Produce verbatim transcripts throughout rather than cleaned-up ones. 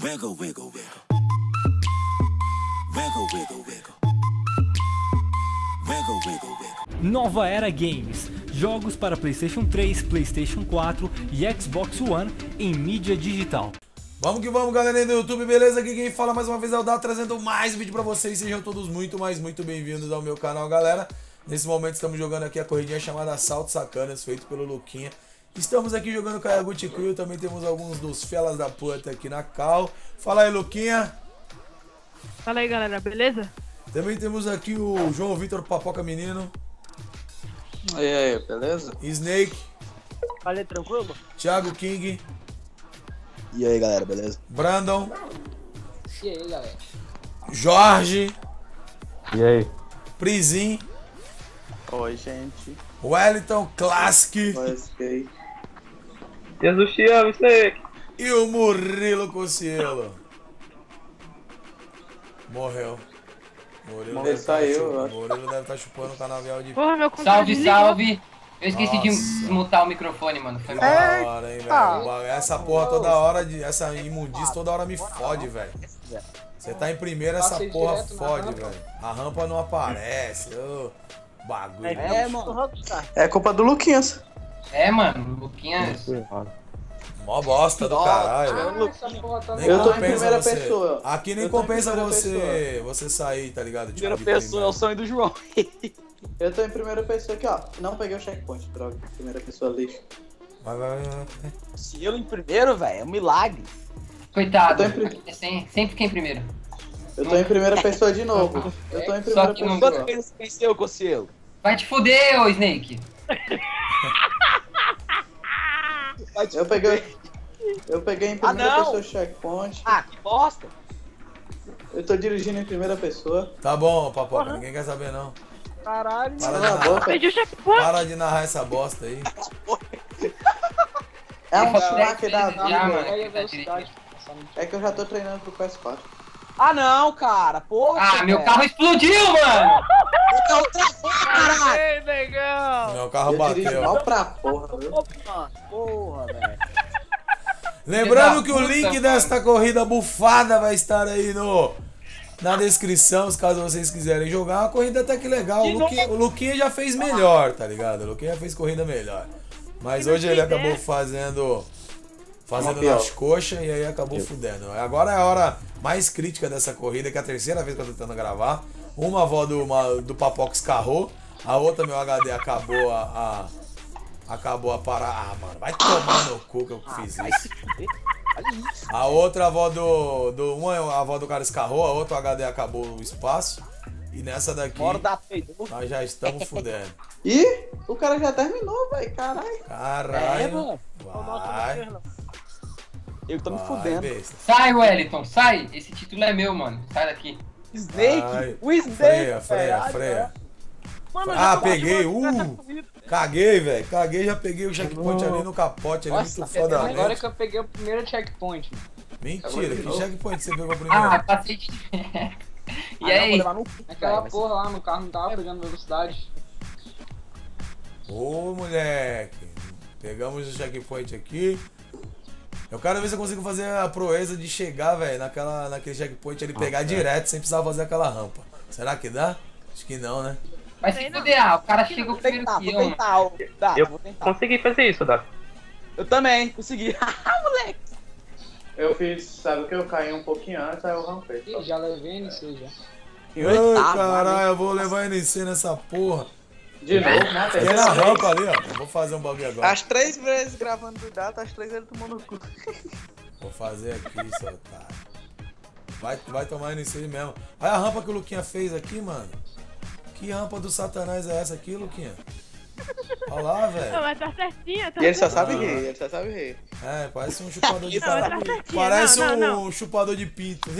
Wiggle, wiggle, wiggle. Wiggle, wiggle, wiggle. Wiggle, wiggle, wiggle. Nova Era Games. Jogos para PlayStation três, PlayStation quatro e Xbox One em mídia digital. Vamos que vamos, galerinha do YouTube, beleza? Aqui quem fala mais uma vez é o Dá, trazendo mais vídeo pra vocês. Sejam todos muito, mas muito bem-vindos ao meu canal, galera. Nesse momento estamos jogando aqui a corridinha chamada Assalto Sacanas, feito pelo Luquinha. Estamos aqui jogando com a Yaguchi Crew, também temos alguns dos felas da puta aqui na cal. Fala aí, Luquinha. Fala aí, galera, beleza? Também temos aqui o João Vitor Papoca Menino. E aí, beleza? Snake. Falei, tranquilo? Thiago King. E aí, galera, beleza? Brandon. E aí, galera? Jorge. E aí? Prizin. Oi, gente. Wellington Classic. Lasquei. Jesus te ama, Snake. E o Murilo Cossielo. Morreu. Murilo Ele saiu, eu acho. Murilo deve estar chupando o canavial de... Porra, meu controle Salve, desligou. salve! Eu esqueci Nossa. de mutar o microfone, mano. Foi mal. Da hora, hein, velho. Essa porra toda hora, de, essa imundice toda hora me fode, velho. Você tá em primeiro, essa Passei porra direto na fode, rampa. velho. A rampa não aparece. Ô, bagulho. É, É, mano. Rockstar. É culpa do Luquinhas. É, mano. O Luquinha. Mó bosta do caralho, velho. Essa porra tá Nem Eu tô em compensa primeira você. pessoa. Aqui nem Eu tô em compensa primeira você, você sair, tá ligado? Tipo, Primeira de pessoa é primeiro. o sonho do João. Eu tô em primeira pessoa aqui, ó. Não peguei o checkpoint, droga. Primeira pessoa lixo. Vai, vai, vai, vai. Se eu em primeiro, velho, é um milagre. Coitado. Eu tô em É sem- Sempre fiquei em primeiro. Eu tô em primeira pessoa de novo. Eu tô em Só primeira que não- Quantas pessoa. vezes você venceu, Cossielo? Vai te fuder, ô Snake. Vai te Eu fuder. peguei. Eu peguei em primeira Ah, não! pessoa checkpoint. Ah, que bosta. Eu tô dirigindo em primeira pessoa. Tá bom, papoca, ninguém quer saber não. Caralho. Para de, Cala a narrar, boca. Perdi o checkpoint. para de narrar essa bosta aí. É um Ele falou craque dez da vezes já, vida. mano. É- que tá dirigindo. É que eu já tô treinando pro P S quatro. Ah, não, cara. Porra. Ah, meu velho. carro explodiu, mano. Meu carro travou, caralho. Ei, legal. Meu carro Eu dirijo bateu. mal pra porra, viu? Porra, porra, velho. Lembrando que o Puta, link mano. desta corrida bufada vai estar aí no, na descrição, caso vocês quiserem jogar. Uma corrida até que legal. O Luquinha, o Luquinha já fez melhor, tá ligado? O Luquinha já fez corrida melhor. Mas hoje ele acabou fazendo fazendo Uma nas pior. coxas e aí acabou fudendo. Agora é a hora mais crítica dessa corrida, que é a terceira vez que eu tô tentando gravar. Uma avó do, uma, do Papoca escarrou, a outra meu H D acabou a... a Acabou a parar. Ah, mano, vai tomar no cu que eu fiz isso. Olha isso. A outra avó do. do uma a avó do cara escarrou, a outra o H D acabou o espaço. E nessa daqui, Bora dar feito. nós já estamos fudendo. Ih, o cara já terminou, velho. Caralho. Caralho. É, mano. Vai. Eu tô me Vai, fudendo. besta. Sai, Wellington, sai. Esse título é meu, mano. Sai daqui. Snake. Vai. O Snake. Freia, freia, velho. freia. Mano, Ah, já peguei. tô nessa Uh! corrida. Caguei, velho. Caguei, já peguei o checkpoint ali no capote, ali Nossa, muito foda. agora né? que eu peguei o primeiro checkpoint. Mentira, que checkpoint você pegou Ah, primeiro? passei de. E Ah, não, vou aí? levar no cu, Aquela velho, mas- porra lá no carro não tava pegando velocidade. Ô, moleque. Pegamos o checkpoint aqui. Eu quero ver se eu consigo fazer a proeza de chegar, velho, naquela, naquele checkpoint ele pegar direto sem precisar fazer aquela rampa. Será que dá? Acho que não, né? Vai se fuder, ah, o cara chegou Vou primeiro tentar, que vou eu, mano. tentar. ó. Dá, Eu vou tentar. consegui fazer isso, Dá. Eu também, consegui. Moleque. Eu fiz, sabe o que? Eu caí um pouquinho antes, aí eu rampei. Ih, já levei N C já. Em Ai, oitavo, caralho, eu vou levar N C nessa porra. De novo, né? Tem na rampa ali, ó. Eu vou fazer um bagulho agora. As três vezes gravando do data, as três ele tomou no cu. Vou fazer aqui, seu otário. Vai, vai tomar N C mesmo. Olha a rampa que o Luquinha fez aqui, mano. Que rampa do satanás é essa aqui, Luquinha? Olha lá, Não, velho. mas tá certinha, tá E ele só certinha. sabe Ah. rir, ele só sabe rir. É, parece um chupador de Não, mas tá cara. certinha. Parece não, não, um não. chupador de pinto.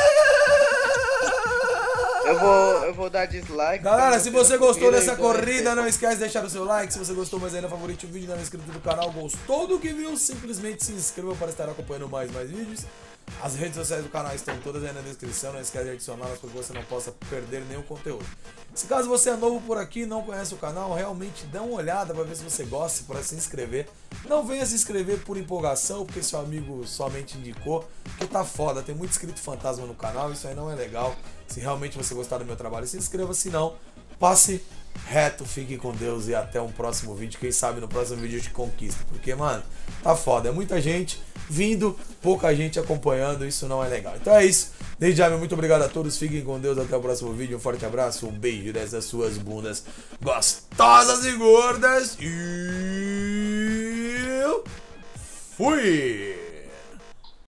Eu vou, eu vou dar dislike. Galera, quando se eu você fizer a gostou dessa e vou corrida, não receber. esquece de deixar o seu like. Se você gostou, mas ainda favorite o vídeo, não é inscrito no canal, gostou do que viu, simplesmente se inscreva para estar acompanhando mais mais vídeos. As redes sociais do canal estão todas aí na descrição, não esquece de adicioná-las para que você não possa perder nenhum conteúdo. Se caso você é novo por aqui e não conhece o canal, realmente dá uma olhada para ver se você gosta, para se inscrever. Não venha se inscrever por empolgação, porque seu amigo somente indicou, porque tá foda, tem muito inscrito fantasma no canal, isso aí não é legal. Se realmente você gostar do meu trabalho, se inscreva, se não, passe reto, fique com Deus e até um próximo vídeo. Quem sabe no próximo vídeo eu te conquisto, porque, mano, tá foda, é muita gente vindo, pouca gente acompanhando, isso não é legal. Então é isso, desde já, muito obrigado a todos, fiquem com Deus, até o próximo vídeo, um forte abraço, um beijo dessas suas bundas gostosas e gordas e fui!